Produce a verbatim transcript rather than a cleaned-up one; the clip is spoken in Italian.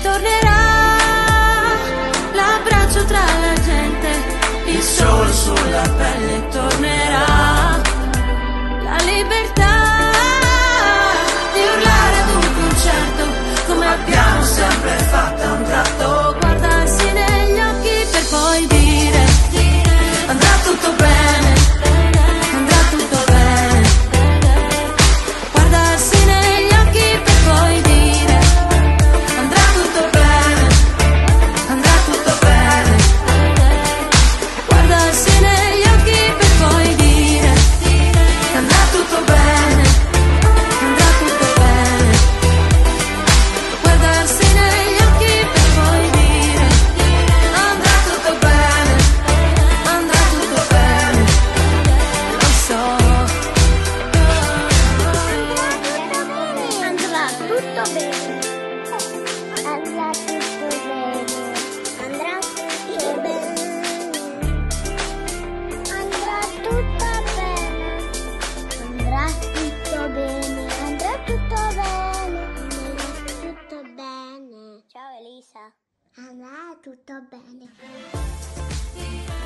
tornerà, l'abbraccio tra la gente, il sole sulla pelle tornerà, la libertà di urlare ad un concerto come abbiamo sempre fatto a un tratto, guardarsi negli occhi per poi dire andrà tutto bene, andrà tutto bene, guardarsi negli occhi per poi dire andrà tutto bene, andrà tutto bene, guardarsi negli occhi per poi dire andrà tutto bene, andrà tutto bene, guardarsi negli occhi per poi dire andrà tutto bene, andrà tutto bene, lo so. Andrà tutto bene. Andrà tutto bene. Andrà tutto bene. Andrà tutto bene. Andrà tutto bene. Andrà tutto bene. Andrà tutto bene. Ciao Elisa. Andrà tutto bene.